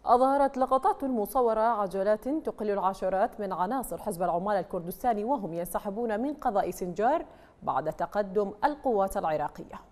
أظهرت لقطات مصورة عجلات تقل العشرات من عناصر حزب العمال الكردستاني وهم ينسحبون من قضاء سنجار بعد تقدم القوات العراقية.